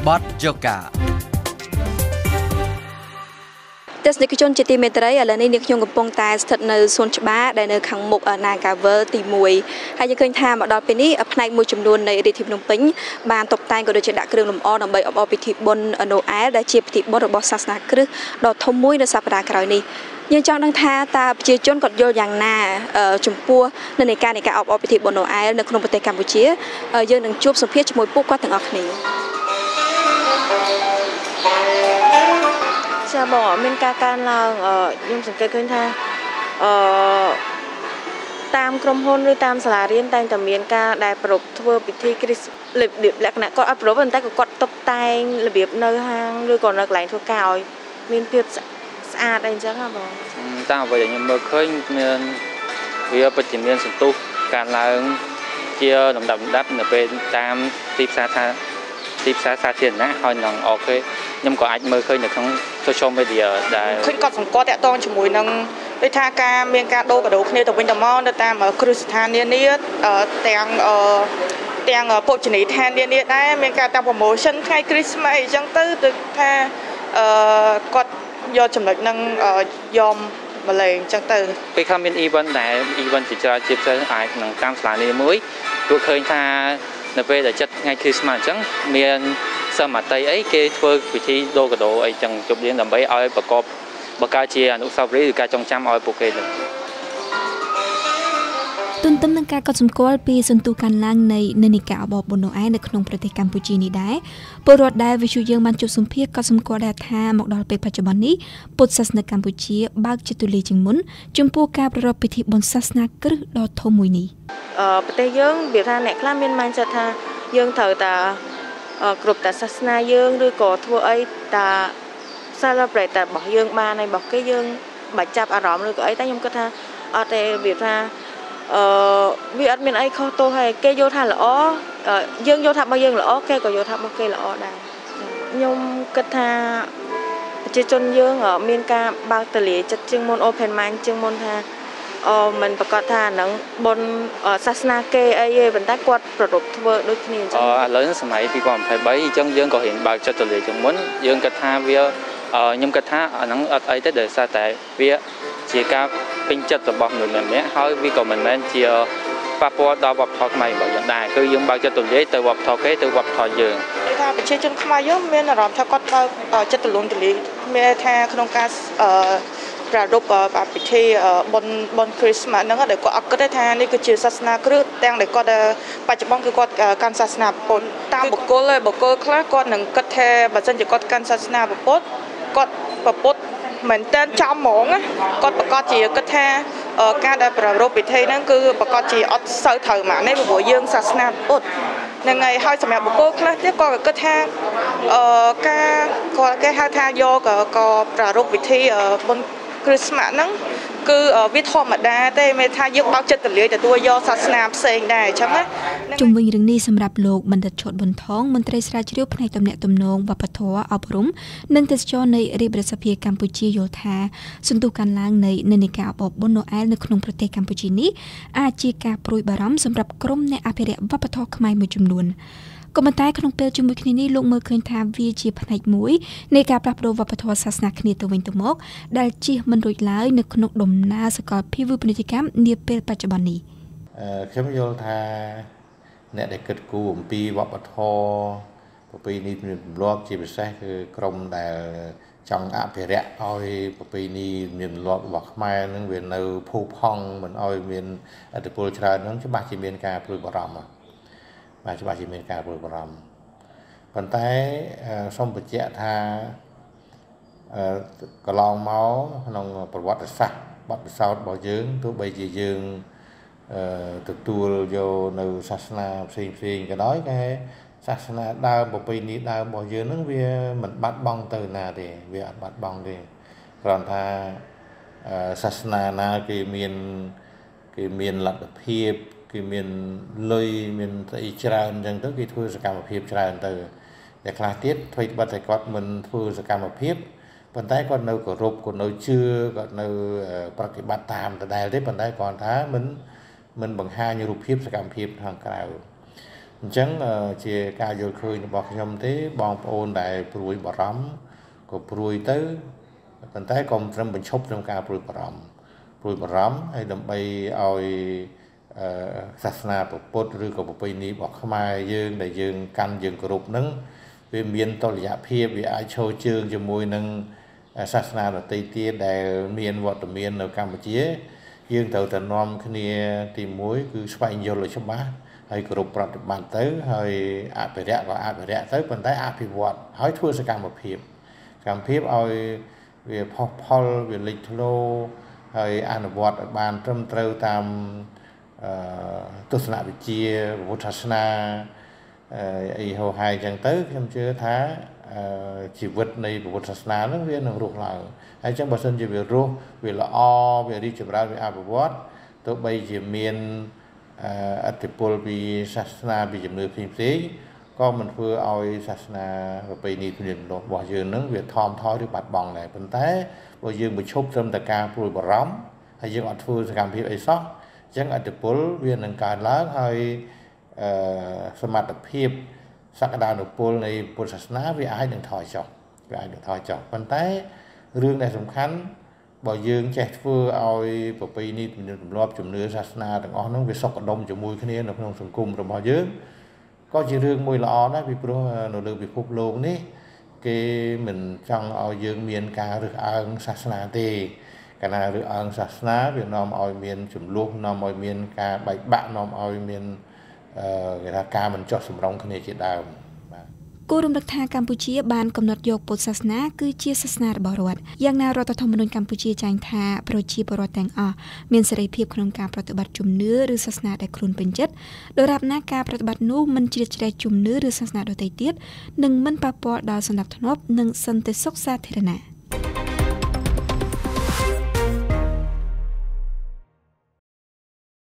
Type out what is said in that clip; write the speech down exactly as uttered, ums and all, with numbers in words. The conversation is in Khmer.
Bot Yoga ទស្សនិកជនជាទីមេត្រីឥឡូវនេះនាងខ្ញុំកំពុងតែស្ថិតនៅសួនច្បារដែលនៅខាងមុខ Nagavel ទីមួយហើយយើងឃើញថាមកដល់ពេលនេះផ្នែកមួយចំនួននៃរាជធានីភ្នំពេញបានតុបតែងក៏ដូចជាដាក់គ្រឿងលម្អដើម្បីអបអរពិធីបុណ្យ Noel ដែលជាពិធីបុណ្យរបស់សាសនាគ្រិស្តដ៏ធំមួយនៅសប្តាហ៍ក្រោយនេះយើងចង់ដឹងថាតើប្រជាជនគាត់យល់យ៉ាងណាចំពោះនិន្នាការនៃការអបអរពិធីបុណ្យ Noel នៅក្នុងប្រទេសកម្ពុជាយើងនឹងជួបសម្ភាសជាមួយពួកគាត់ទាំងអស់គ្នាចាបងមានការកើនឡើងខ្ញុំសង្កេតឃើញថាអឺតាមក្រុមហ៊ុនឬតាមសាលារៀនតែងតែមានការដែលប្រពធ្វើពិធីគ្រីស្ទរបៀបលក្ខណៈគាត់អត់ប្រពប៉ុន្តែក៏គាត់តុបតែងរបៀបនៅហាងឬក៏នៅកន្លែងធ្វើការឲ្យមានភាពស្អាតអីអញ្ចឹងហ៎បងតាមអ្វីដែលខ្ញុំមើលឃើញមានវាពិតជាមានសន្ទុះការឡើងជាលំដាប់លំដាប់នៅពេលតាមទីផ្សារថាទីផ្សារសាធារណៈហើយនឹងអូខេខ្ញុំក៏អាចមើលឃើញនៅក្នុង social media ដែលឃើញគាត់សង្កត់តាក់ទងជាមួយនឹងដូចថាការមានការដូរកាដូគ្នាទៅវិញទៅមកនៅតាមគ្រឹះស្ថាននានាទាំងទាំងភោជនីយដ្ឋាននានាដែរមានការតាំង promotion ថ្ងៃ Christmas អីចឹងទៅដូចថាអឺគាត់យកចំណុចនឹងយកមកលេងចឹងទៅពេលខ្លះមាន event ដែល event ជាច្រើនជាពិសេសអាចនឹងតាមសាលានីមួយពួកឃើញថានៅពេលដែលចិត្តថ្ងៃ Christmas អញ្ចឹងមានសមត្ថអីគេធ្វើពិធីដូរកាដូអីចឹងជប់លៀងដើម្បីឲ្យប្រកបបង្កើតជាអនុស្សាវរីយ៍ឬការចងចាំឲ្យពួកគេទៅទន្ទឹមនឹងការកត់សម្គាល់ពីសន្ទុះការឡើងនៃនិន្នាការអបអរបុណ្យ Noel នៅក្នុងប្រទេសកម្ពុជានេះដែរពលរដ្ឋដែលវិទ្យុយើងបានជួបសម្ភាសកត់សម្គាល់ដែរថាមកដល់ពេលបច្ចុប្បន្ននេះពុទ្ធសាសនាកម្ពុជាបើកជាទូលាយជាងមុនចំពោះការប្រារព្ធពិធីបុណ្យសាសនាគ្រិស្តដ៏ធំមួយនេះអឺប្រទេសយើងវាថាអ្នកខ្លះមាន mindset ថាយើងត្រូវតែគ្រប់តែសាសនាយើងឬក៏ធ្វើអីតា celebrate តែរបស់យើងបានហើយរបស់គេយើងបាច់ចាប់អារម្មណ៍ឬក៏អីតែខ្ញុំគិតថាអត់ទេវាថាអឺវាអត់មានអីខុសទោសហើយគេយល់ថាល្អយើងយល់ថារបស់យើងល្អគេក៏យល់ថារបស់គេល្អដែរខ្ញុំគិតថាប្រជាជនយើងមានការបើកទលាយចិត្តជាងមុន open mind ជាងមុនថាអូមិនប្រកាសថាហ្នឹងបុណ្យសាសនាគេអីទេប៉ុន្តែគាត់ប្ររពធ្វើដូចគ្នាអញ្ចឹងឥឡូវសម័យពីរពាន់ยี่สิบสามអញ្ចឹងយើងក៏រៀនបើកចិត្តទលាយជាងមុនយើងគិតថាវាខ្ញុំគិតថាអាហ្នឹងអត់អីទេដោយសារតែវាជាការពេញចិត្តរបស់មនុស្សម្នាក់ៗហើយវាក៏មិនមែនជាប៉ះពាល់ដល់វប្បធម៌ខ្មែររបស់យើងដែរគឺយើងបើកចិត្តទលាយទៅវប្បធម៌គេទៅវប្បធម៌យើងគឺថាប្រជាជនខ្មែរយើងមានអារម្មណ៍ថាគាត់បើកចិត្តទូលំទូលាយមានថាក្នុងការអឺប្រារព្ធពិធីបុណ្យបុណ្យ Christmas ហ្នឹងដែលគាត់អត់គិតទេថានេះគឺជាសាសនាគ្រិស្តទាំងដែលគាត់បច្ចុប្បន្នគឺគាត់កាន់សាសនាពុទ្ធតាមបុគ្គលបុគ្គលខ្លះគាត់នឹងគិតថាបើសិនជាគាត់កាន់សាសនាពុទ្ធគាត់ពុទ្ធមែនតើចំហ្មងគាត់ប្រកាសជាគិតថាការដែលប្រារព្ធពិធីហ្នឹងគឺប្រកាសជាអត់សូវត្រូវម៉ាក់នេះព្រោះយើងសាសនាពុទ្ធហ្នឹងហើយហើយសម្រាប់បុគ្គលខ្លះទៀតគាត់ក៏គិតថាអឺការគាត់គេហៅថាយកក៏ប្រារព្ធពិធីបុណ្យChristmas ហ្នឹងគឺវាធម្មតាទេមានថាយើងបើកចិត្តទលាយទទួលយកសាសនាផ្សេងដែរអញ្ចឹងណាជុំវិញរឿងនេះសម្រាប់លោកបណ្ឌិតឈុតប៊ុនថងមន្ត្រីស្រាវជ្រាវផ្នែកទំនាក់ទំនងវប្បធម៌អប់រំនិងទេសចរនៃរាជរដ្ឋសភាកម្ពុជាយល់ថាសន្ទុះការឡើងនៃនិន្នាការអបអរបុណ្យ Noel នៅក្នុងប្រទេសកម្ពុជានេះអាចជាការព្រួយបារម្ភសម្រាប់ក្រុមអ្នកអភិរក្សវប្បធម៌ខ្មែរមួយចំនួនក៏ប៉ុន្តែក្នុងពេលជាមួយគ្នានេះលោកមើលឃើញថាវាជាផ្នែកមួយនៃការផ្លាស់ប្ដូរវប្បធម៌សាសនាគ្នាទៅវិញទៅមកដែលជៀសមិនរួចឡើយនៅក្នុងដំណើរសកលភាវូបនីយកម្មនាពេលបច្ចុប្បន្ននេះខ្ញុំយល់ថាអ្នកដែលគិតគូរអំពីវប្បធម៌ប្រពៃណីទំនៀមទម្លាប់ជាពិសេសគឺក្រុមដែលចង់អភិរក្សឲ្យប្រពៃណីទំនៀមទម្លាប់របស់ខ្មែរនឹងវានៅភោគផង់មិនឲ្យមានឥទ្ធិពលច្រើនហ្នឹងច្បាស់ជាមានការព្រួយបារម្ភបាទច្បាស់ជាមានការព្រួយបារម្ភប៉ុន្តែសូមបញ្ជាក់ថាកន្លងមកក្នុងប្រវត្តិសាស្ត្របទពិសោធន៍របស់យើងទោះបីជាយើងទទួលយកនៅសាសនាផ្សេងផ្សេងក៏ដោយតែសាសនាដើមប្រពៃណីដើមរបស់យើងហ្នឹងវាមិនបាត់បង់ទៅណាទេវាអត់បាត់បង់ទេគ្រាន់ថាសាសនាណាគេមានគេមានលទ្ធភាពគេមានលុយមានស្អីច្រើនអញ្ចឹងទៅគេធ្វើសកម្មភាពច្រើនទៅតែខ្លះទៀតធ្វើបាត់តែគាត់មិនធ្វើសកម្មភាពប៉ុន្តែគាត់នៅគោរពគាត់នៅជឿគាត់នៅប្រតិបត្តិតាមដដែលទេប៉ុន្តែគាត់ថាមិនមិនបង្ហាញរូបភាពសកម្មភាពខាងក្រៅអ chẳng chỉ ca vô khơi bọc nhom thế bong ôn đại bùi bờ rắm có bùi tới còn tới còn trong bên chốt trong ca bùi bờ rắm bùi bờ rắm hay đầm bay oiศาสนาพุทธหรือกับปีนี้บอกเข้ามายืงได้ยืงกันยืงกรุบนึงวิมีนตระยะเพียบวิไอโชว์จืงจมูกนึงศาสนาเราตีเตี้ยได้เมียนวัดเมียนในกัมพูชียืงเต่าแต่นอมขึ้นเนี่ยตีมวยคือสไปน์โยเลยใช่ไหมให้กรุบปรับบันเตอร์ให้อาไปเรียก็อาไปเรียเตอร์เป็นได้อาพิวัตให้ทั่วสกัมเพียบกัมเพียบเอาเวียพอพอลเวียลิทโลให้อานุวัตบานเติมเติมตามตุสนาวิจีวุฒิศาสนาไอโฮไฮจังเตอร์คำเชื่อท้าชีวิตในวุฒิศาสนาเรื่องเรียนหนังรูปหลังไอจังบัศนจะเวียรู้เวียละอเวียริจบราเวียอาบวัดตัวใบจีเมียนอัติปุลปีศาสนาปีจำเนื้อพิมพ์สีก็มันเพื่อเอาศาสนาไปนี่เป็นอย่างบ่บ่ยืนนึงเวียทอมทอหรือปัดบองไหนเป็นแต่บ่ยืนไปชบเติมตะการปลุยบ่ร้ำให้ยืนอัดฟื้นสกัมพิบไอซอกจังอัติปุลเวียนหนังการล้างให้สมัติเพียบสักดานุปุลในพุทธศาสนาวิไอหนึ่งถอยจบวิไอหนึ่งถอยจบเป็นแต่เรื่องใดสำคัญบ่ยืนแจกฟื้นเอาประเพณีเป็นรอบจุ่มเนื้อศาสนาต่างอ๋อนั่งไปสกดมจุ่มมวยขึ้นนี่ในพระองค์สังคมเราบ่ยืนก็จะเรื่องมวยละอนะพี่พระหนูเรื่องพิภพโลกนี้เกี่ยมันจังเอายืนเมียนการหรืออังศาสนาตีการหรืออังศาสนาเวียดนามเอาเมียนจุ่มลูกนามเอาเมียนการใบบ้านามเอาเมียนการมันจดสมรองขึ้นในจิตดาวกูรวมรักทางกัมพูชีบานกำหนดโยกพุทธศาสนาคือเชียศาสนาบรวดอย่างนารัฐธรรมนูญกัมพูชีจางทาโปรชีบรวดแต่งอ่อมีเสรีเพียบขนมการปฏิบัติจุ่มเนื้อหรือศาสนาได้ครุนเป็นจัดโดยรับหน้าการปฏิบัตินู้มันจิตใจจุ่มเนื้อหรือศาสนาโดยไตเตียดหนึ่งมันปะปอดาวสนับทนบหนึ่งสันติสุขสาธารณะ